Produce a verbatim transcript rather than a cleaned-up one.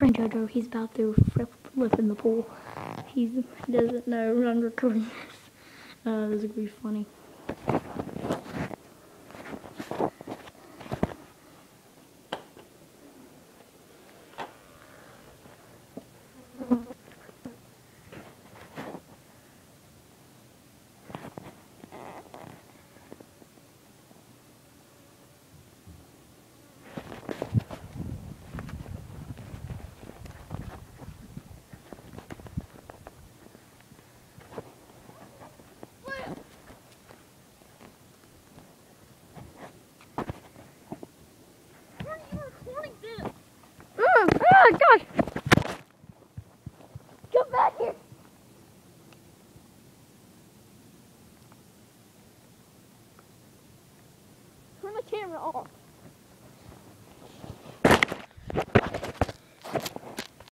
friend Jojo, he's about to flip in the pool. He's, he doesn't know I'm recording this. Uh, this is gonna be funny. Oh gosh! Come back here! Turn the camera off.